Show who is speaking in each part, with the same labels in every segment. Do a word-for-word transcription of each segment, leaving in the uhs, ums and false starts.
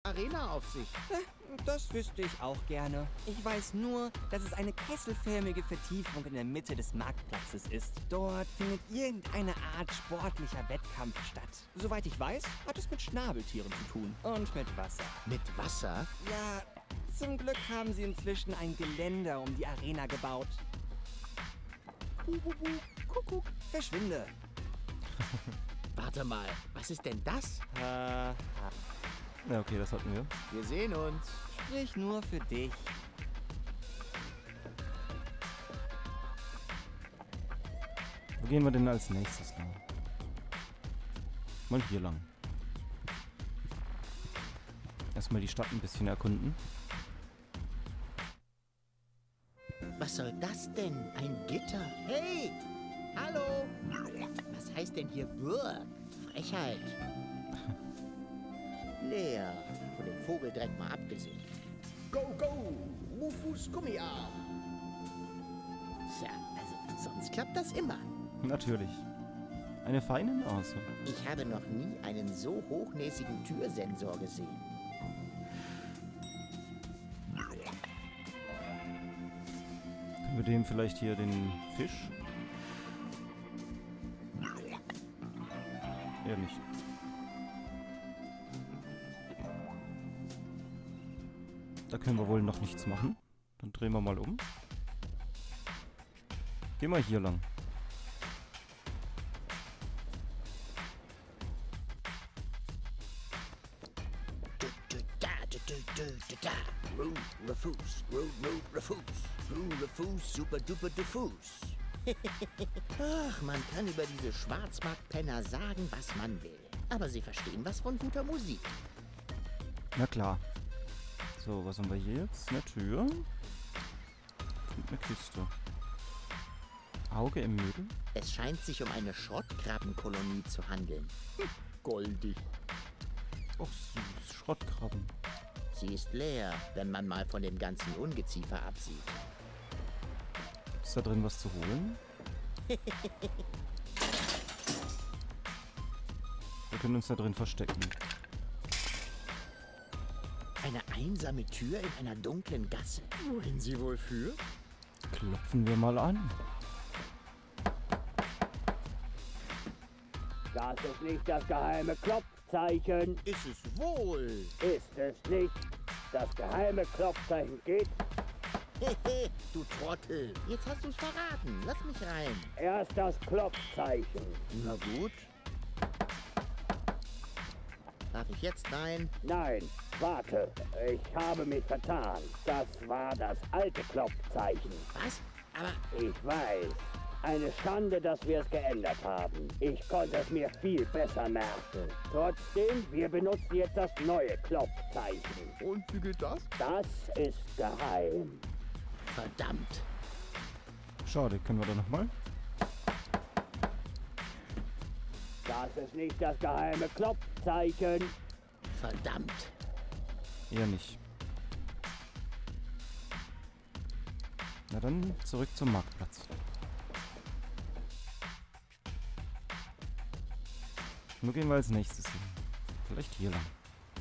Speaker 1: Arena auf sich?
Speaker 2: Das wüsste ich auch gerne. Ich weiß nur, dass es eine kesselförmige Vertiefung in der Mitte des Marktplatzes ist. Dort findet irgendeine Art sportlicher Wettkampf statt. Soweit ich weiß, hat es mit Schnabeltieren zu tun. Und mit Wasser.
Speaker 1: Mit Wasser?
Speaker 2: Ja, zum Glück haben sie inzwischen ein Geländer um die Arena gebaut. Bububu, Kuckuck, verschwinde.
Speaker 1: Warte mal, was ist denn das?
Speaker 2: Äh,
Speaker 3: Ja, okay, das hatten wir.
Speaker 1: Wir sehen uns.
Speaker 2: sprich nur für dich.
Speaker 3: Wo gehen wir denn als nächstes lang? Mal hier lang. Erstmal die Stadt ein bisschen erkunden.
Speaker 1: Was soll das denn? Ein Gitter? Hey! Hallo! Was heißt denn hier Burg? Frechheit. Leer. Von dem Vogeldreck mal abgesehen. Go, go! Rufus Gummiarm! Tja, also sonst klappt das immer.
Speaker 3: Natürlich. Eine feine Nase.
Speaker 1: Ich habe noch nie einen so hochnäsigen Türsensor gesehen.
Speaker 3: Können wir dem vielleicht hier den Fisch? Eher nicht. Da können wir wohl noch nichts machen. Dann drehen wir mal um. Gehen wir hier lang.
Speaker 1: Roo, Rufus, Roo, Roo, Rufus, Roo, Rufus, super duper diffus. Ach, man kann über diese Schwarzmarktpenner sagen, was man will. Aber sie verstehen was von guter Musik.
Speaker 3: Na klar. So, was haben wir hier jetzt? Eine Tür. Und eine Kiste. Auge im Müll.
Speaker 1: Es scheint sich um eine Schrottkrabbenkolonie zu handeln. Hm, goldig.
Speaker 3: Och süß, Schrottkrabben.
Speaker 1: Sie ist leer, wenn man mal von dem ganzen Ungeziefer absieht.
Speaker 3: Ist da drin was zu holen? Wir können uns da drin verstecken.
Speaker 1: Eine einsame Tür in einer dunklen Gasse. Wohin sie wohl führt?
Speaker 3: Klopfen wir mal an.
Speaker 4: Das ist nicht das geheime Klopfzeichen.
Speaker 1: Ist es wohl?
Speaker 4: Ist es nicht. Das geheime Klopfzeichen geht
Speaker 1: Hehe, du Trottel. Jetzt hast du's verraten. Lass mich rein.
Speaker 4: erst das Klopfzeichen.
Speaker 1: Na gut. Darf ich jetzt rein?
Speaker 4: Nein, warte. Ich habe mich vertan. Das war das alte Klopfzeichen.
Speaker 1: Was? Aber
Speaker 4: Ich weiß. Eine Schande, dass wir es geändert haben. Ich konnte es mir viel besser merken. Trotzdem, wir benutzen jetzt das neue Klopfzeichen.
Speaker 1: und wie geht das?
Speaker 4: Das ist geheim.
Speaker 1: Verdammt.
Speaker 3: Schade, können wir da nochmal?
Speaker 4: Das ist nicht das geheime Klopfzeichen.
Speaker 1: Verdammt.
Speaker 3: Eher nicht. Na dann zurück zum Marktplatz. Wo gehen wir als nächstes hin? Vielleicht hier lang.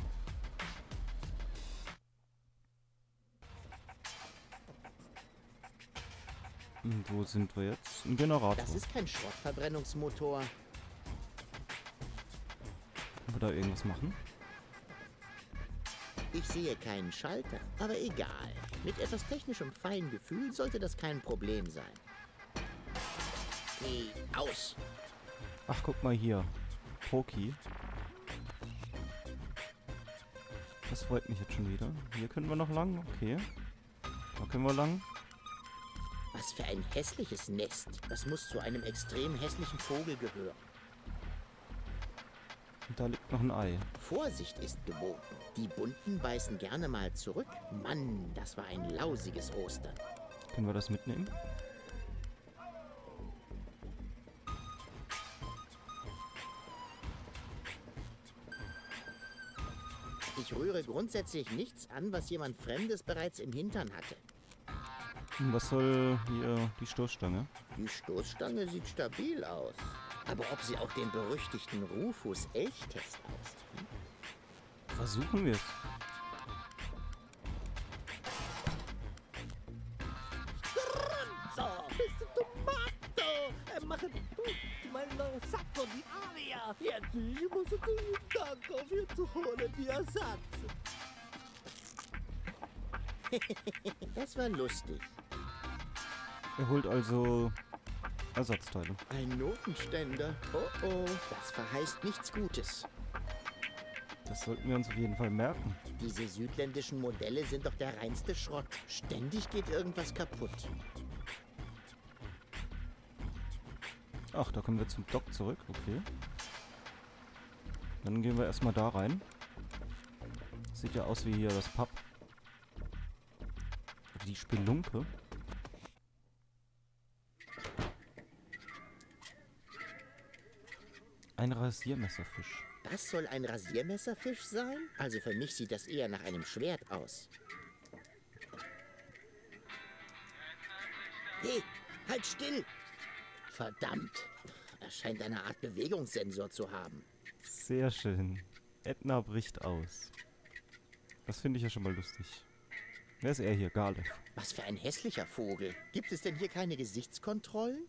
Speaker 3: Und wo sind wir jetzt? Ein Generator.
Speaker 1: Das ist kein Schrottverbrennungsmotor.
Speaker 3: Können wir da irgendwas machen?
Speaker 1: Ich sehe keinen Schalter, aber egal. Mit etwas technischem Feingefühl sollte das kein Problem sein. Geh aus.
Speaker 3: Ach, guck mal hier. Poki. Das freut mich jetzt schon wieder. Hier können wir noch lang. Okay. Da können wir lang.
Speaker 1: Was für ein hässliches Nest. Das muss zu einem extrem hässlichen Vogel gehören.
Speaker 3: Und da liegt noch ein Ei.
Speaker 1: Vorsicht ist geboten. Die Bunten beißen gerne mal zurück. Mann, das war ein lausiges Ostern.
Speaker 3: Können wir das mitnehmen?
Speaker 1: Ich rühre grundsätzlich nichts an, was jemand Fremdes bereits im Hintern hatte.
Speaker 3: Und was soll hier die Stoßstange?
Speaker 1: Die Stoßstange sieht stabil aus. Aber ob sie auch den berüchtigten Rufus Elchtest aus?
Speaker 3: Versuchen wir es.
Speaker 5: Pistole, Sacco di Aria.
Speaker 1: Jetzt, ich muss einen Dank auf ihr zu holen, die Ersatz. Das war lustig.
Speaker 3: Er holt also Ersatzteile.
Speaker 1: Ein Notenständer. Oh oh, das verheißt nichts Gutes.
Speaker 3: Das sollten wir uns auf jeden Fall merken.
Speaker 1: Diese südländischen Modelle sind doch der reinste Schrott. Ständig geht irgendwas kaputt.
Speaker 3: Ach, da kommen wir zum Dock zurück. Okay. Dann gehen wir erstmal da rein. Sieht ja aus wie hier das Pub. Oder die Spelunke. Ein Rasiermesserfisch.
Speaker 1: Das soll ein Rasiermesserfisch sein? Also für mich sieht das eher nach einem Schwert aus. Hey, halt still! Verdammt! Er scheint eine Art Bewegungssensor zu haben.
Speaker 3: Sehr schön. Edna bricht aus. Das finde ich ja schon mal lustig. Wer ist er hier? Garlev.
Speaker 1: Was für ein hässlicher Vogel. Gibt es denn hier keine Gesichtskontrollen?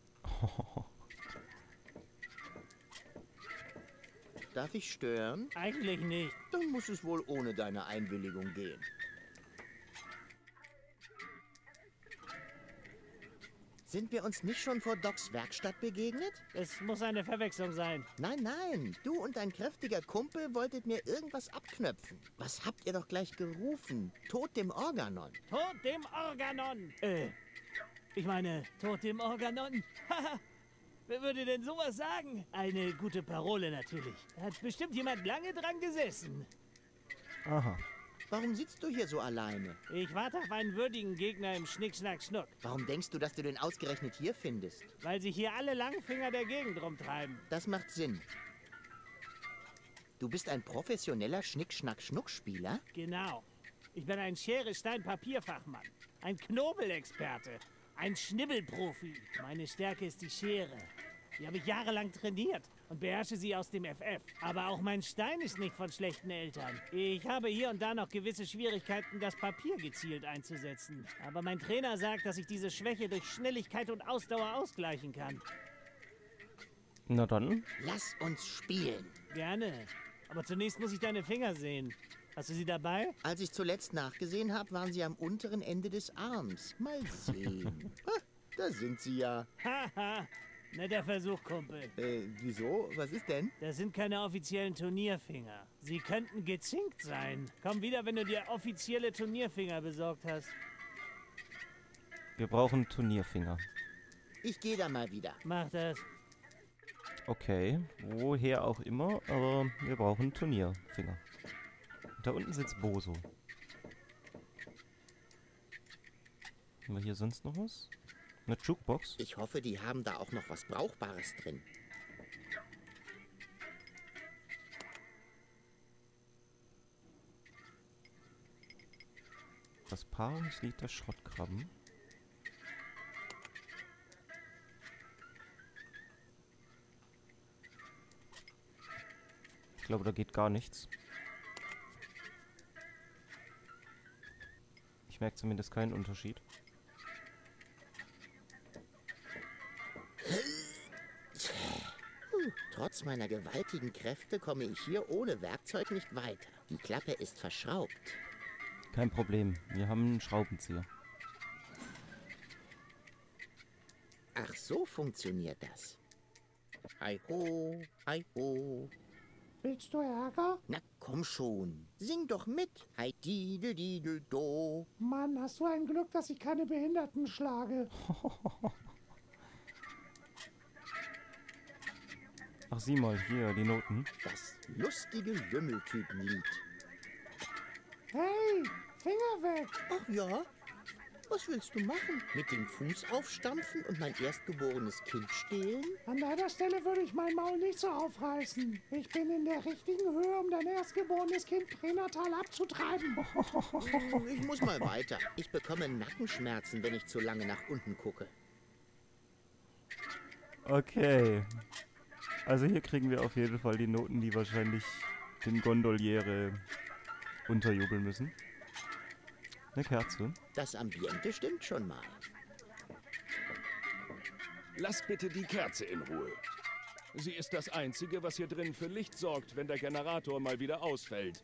Speaker 1: Darf ich stören?
Speaker 5: Eigentlich nicht.
Speaker 1: Dann muss es wohl ohne deine Einwilligung gehen. Sind wir uns nicht schon vor Docs Werkstatt begegnet?
Speaker 5: Es muss eine Verwechslung sein.
Speaker 1: Nein, nein. Du und dein kräftiger Kumpel wolltet mir irgendwas abknöpfen. Was habt ihr doch gleich gerufen? Tod dem Organon.
Speaker 5: Tod dem Organon. Äh, ich meine, Tod dem Organon. Haha. Wer würde denn sowas sagen? Eine gute Parole natürlich. Da hat bestimmt jemand lange dran gesessen.
Speaker 3: Aha.
Speaker 1: Warum sitzt du hier so alleine?
Speaker 5: Ich warte auf einen würdigen Gegner im Schnick-Schnack-Schnuck.
Speaker 1: Warum denkst du, dass du den ausgerechnet hier findest?
Speaker 5: Weil sich hier alle Langfinger der Gegend rumtreiben.
Speaker 1: Das macht Sinn. Du bist ein professioneller Schnick-Schnack-Schnuck-Spieler?
Speaker 5: Genau. Ich bin ein Schere-Stein-Papierfachmann. Ein Knobelexperte. Ein Schnibbelprofi. Meine Stärke ist die Schere. Die habe ich jahrelang trainiert und beherrsche sie aus dem F F. Aber auch mein Stein ist nicht von schlechten Eltern. Ich habe hier und da noch gewisse Schwierigkeiten, das Papier gezielt einzusetzen. Aber mein Trainer sagt, dass ich diese Schwäche durch Schnelligkeit und Ausdauer ausgleichen kann.
Speaker 3: Na dann.
Speaker 1: Lass uns spielen.
Speaker 5: Gerne. Aber zunächst muss ich deine Finger sehen. Hast du sie dabei?
Speaker 1: Als ich zuletzt nachgesehen habe, waren sie am unteren Ende des Arms. Mal sehen. Ha, da sind sie ja.
Speaker 5: Haha. Netter Versuch, Kumpel.
Speaker 1: Äh, wieso? Was ist denn?
Speaker 5: Das sind keine offiziellen Turnierfinger. Sie könnten gezinkt sein. Komm wieder, wenn du dir offizielle Turnierfinger besorgt hast.
Speaker 3: Wir brauchen Turnierfinger.
Speaker 1: Ich gehe da mal wieder.
Speaker 5: Mach das.
Speaker 3: Okay, woher auch immer, aber wir brauchen Turnierfinger. Und da unten sitzt Boso. Haben wir hier sonst noch was? Eine Jukebox?
Speaker 1: Ich hoffe, die haben da auch noch was Brauchbares drin.
Speaker 3: Das Paarungslied der Schrottkrabben. Ich glaube, da geht gar nichts. Ich merke zumindest keinen Unterschied.
Speaker 1: Trotz meiner gewaltigen Kräfte komme ich hier ohne Werkzeug nicht weiter. Die Klappe ist verschraubt.
Speaker 3: Kein Problem, wir haben einen Schraubenzieher.
Speaker 1: Ach, so funktioniert das. Hi ho, hi ho.
Speaker 6: Willst du Ärger?
Speaker 1: Na komm schon, sing doch mit. Hi didel didel do.
Speaker 6: Mann, hast du ein Glück, dass ich keine Behinderten schlage.
Speaker 3: Ach, sieh mal, hier, die Noten.
Speaker 1: Das lustige Lümmeltypenlied.
Speaker 6: Hey, Finger weg!
Speaker 1: Ach ja? Was willst du machen? Mit dem Fuß aufstampfen und mein erstgeborenes Kind stehlen?
Speaker 6: An deiner Stelle würde ich mein Maul nicht so aufreißen. Ich bin in der richtigen Höhe, um dein erstgeborenes Kind pränatal abzutreiben.
Speaker 1: Ich muss mal weiter. Ich bekomme Nackenschmerzen, wenn ich zu lange nach unten gucke.
Speaker 3: Okay. Also hier kriegen wir auf jeden Fall die Noten, die wahrscheinlich den Gondoliere unterjubeln müssen. Eine Kerze.
Speaker 1: Das Ambiente stimmt schon mal.
Speaker 7: Lasst bitte die Kerze in Ruhe. Sie ist das Einzige, was hier drin für Licht sorgt, wenn der Generator mal wieder ausfällt.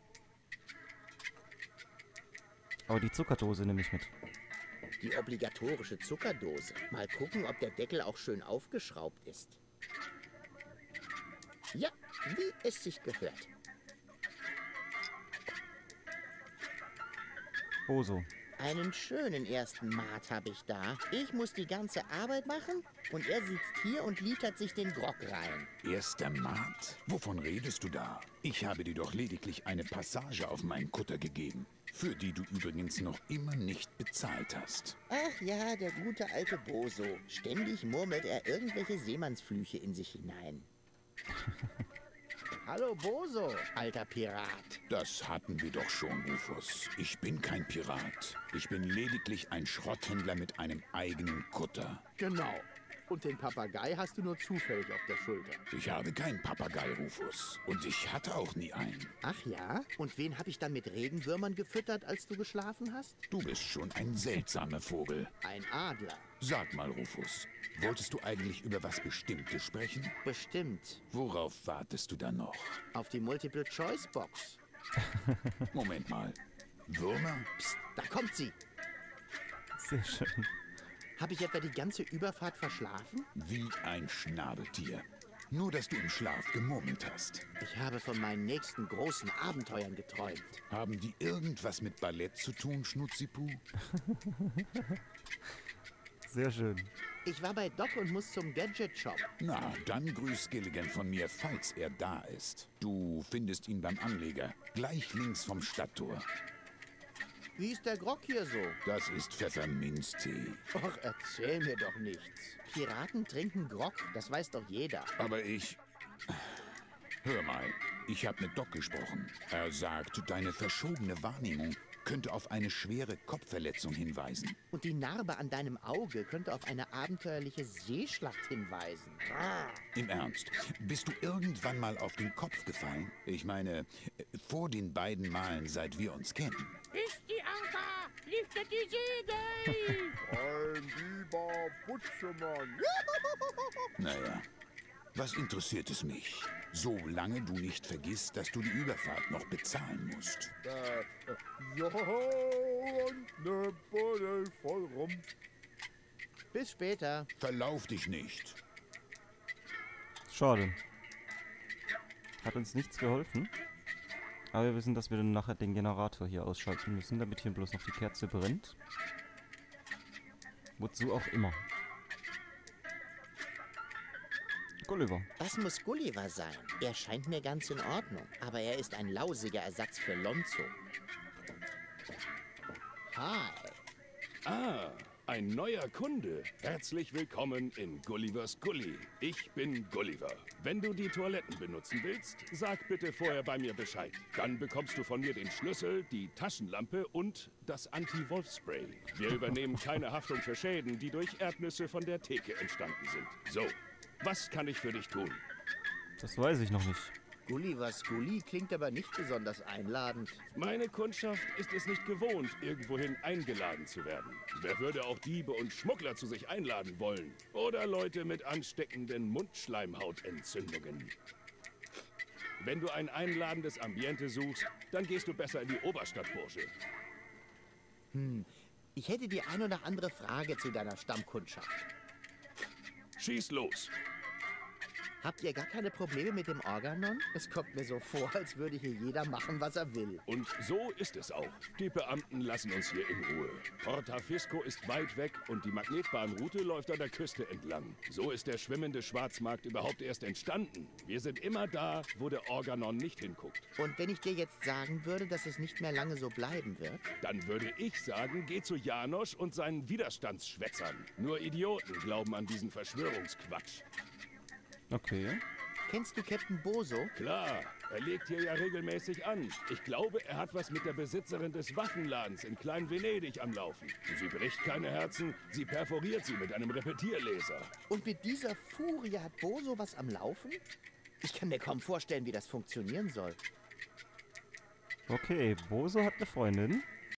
Speaker 3: Aber die Zuckerdose nehme ich mit.
Speaker 1: Die obligatorische Zuckerdose. Mal gucken, ob der Deckel auch schön aufgeschraubt ist. Ja, wie es sich gehört.
Speaker 3: Boso.
Speaker 1: Einen schönen ersten Mart habe ich da. Ich muss die ganze Arbeit machen und er sitzt hier und liefert sich den Grog rein.
Speaker 8: Erster Mart? Wovon redest du da? Ich habe dir doch lediglich eine Passage auf meinen Kutter gegeben, für die du übrigens noch immer nicht bezahlt hast.
Speaker 1: Ach ja, der gute alte Boso. Ständig murmelt er irgendwelche Seemannsflüche in sich hinein. Hallo Boso, alter Pirat.
Speaker 8: Das hatten wir doch schon, Rufus. Ich bin kein Pirat. Ich bin lediglich ein Schrotthändler mit einem eigenen Kutter.
Speaker 1: Genau. Und den Papagei hast du nur zufällig auf der Schulter.
Speaker 8: Ich habe keinen Papagei, Rufus. Und ich hatte auch nie einen.
Speaker 1: Ach ja? Und wen habe ich dann mit Regenwürmern gefüttert, als du geschlafen hast?
Speaker 8: Du bist schon ein seltsamer Vogel.
Speaker 1: Ein Adler.
Speaker 8: Sag mal, Rufus, wolltest du eigentlich über was Bestimmtes sprechen?
Speaker 1: Bestimmt.
Speaker 8: Worauf wartest du dann noch?
Speaker 1: Auf die Multiple-Choice-Box.
Speaker 8: Moment mal. Würmer?
Speaker 1: Psst, da kommt sie.
Speaker 3: Sehr schön.
Speaker 1: Habe ich etwa die ganze Überfahrt verschlafen?
Speaker 8: Wie ein Schnabeltier. Nur, dass du im Schlaf gemurmelt hast.
Speaker 1: Ich habe von meinen nächsten großen Abenteuern geträumt.
Speaker 8: Haben die irgendwas mit Ballett zu tun, Schnutzipu?
Speaker 3: Sehr schön.
Speaker 1: Ich war bei Doc und muss zum Gadget-Shop.
Speaker 8: Na, dann grüß Gilligan von mir, falls er da ist. Du findest ihn beim Anleger, gleich links vom Stadttor.
Speaker 1: Wie ist der Grog hier so?
Speaker 8: Das ist Pfefferminztee.
Speaker 1: Och, erzähl mir doch nichts. Piraten trinken Grog, das weiß doch jeder.
Speaker 8: Aber ich... Hör mal, ich habe mit Doc gesprochen. Er sagt, deine verschobene Wahrnehmung könnte auf eine schwere Kopfverletzung hinweisen.
Speaker 1: Und die Narbe an deinem Auge könnte auf eine abenteuerliche Seeschlacht hinweisen. Ah.
Speaker 8: Im Ernst, bist du irgendwann mal auf den Kopf gefallen? Ich meine, vor den beiden Malen, seit wir uns kennen.
Speaker 9: Ist die Anker! Liftet die Segel!
Speaker 10: Ein lieber Butschemann.
Speaker 8: Naja, was interessiert es mich? Solange du nicht vergisst, dass du die Überfahrt noch bezahlen musst.
Speaker 10: Äh, ja, und ne Buddel voll rum.
Speaker 1: Bis später.
Speaker 8: Verlauf dich nicht.
Speaker 3: Schade. Hat uns nichts geholfen. Aber wir wissen, dass wir dann nachher den Generator hier ausschalten müssen, damit hier bloß noch die Kerze brennt. Wozu auch immer. Gulliver.
Speaker 1: Das muss Gulliver sein. Er scheint mir ganz in Ordnung. Aber er ist ein lausiger Ersatz für Lonzo. Hi.
Speaker 7: Ah, ein neuer Kunde. Herzlich willkommen in Gullivers Gully. Ich bin Gulliver. Wenn du die Toiletten benutzen willst, sag bitte vorher bei mir Bescheid. Dann bekommst du von mir den Schlüssel, die Taschenlampe und das Anti-Wolf-Spray. Wir übernehmen keine Haftung für Schäden, die durch Erdnüsse von der Theke entstanden sind. So, was kann ich für dich tun?
Speaker 3: Das weiß ich noch nicht.
Speaker 1: Gullivers Gully klingt aber nicht besonders einladend.
Speaker 7: Meine Kundschaft ist es nicht gewohnt, irgendwohin eingeladen zu werden. Wer würde auch Diebe und Schmuggler zu sich einladen wollen? Oder Leute mit ansteckenden Mundschleimhautentzündungen? Wenn du ein einladendes Ambiente suchst, dann gehst du besser in die Oberstadt, Bursche.
Speaker 1: Hm, ich hätte die ein oder andere Frage zu deiner Stammkundschaft.
Speaker 7: Schieß los!
Speaker 1: Habt ihr gar keine Probleme mit dem Organon? Es kommt mir so vor, als würde hier jeder machen, was er will.
Speaker 7: Und so ist es auch. Die Beamten lassen uns hier in Ruhe. Porta Fisco ist weit weg und die Magnetbahnroute läuft an der Küste entlang. So ist der schwimmende Schwarzmarkt überhaupt erst entstanden. Wir sind immer da, wo der Organon nicht hinguckt.
Speaker 1: Und wenn ich dir jetzt sagen würde, dass es nicht mehr lange so bleiben wird?
Speaker 7: Dann würde ich sagen, geh zu Janosch und seinen Widerstandsschwätzern. Nur Idioten glauben an diesen Verschwörungsquatsch.
Speaker 3: Okay.
Speaker 1: Kennst du Captain Boso?
Speaker 7: Klar, er legt hier ja regelmäßig an. Ich glaube, er hat was mit der Besitzerin des Waffenladens in Klein-Venedig am Laufen. Sie bricht keine Herzen, sie perforiert sie mit einem Repetierlaser.
Speaker 1: Und mit dieser Furie hat Boso was am Laufen? Ich kann mir kaum vorstellen, wie das funktionieren soll.
Speaker 3: Okay, Boso hat eine Freundin.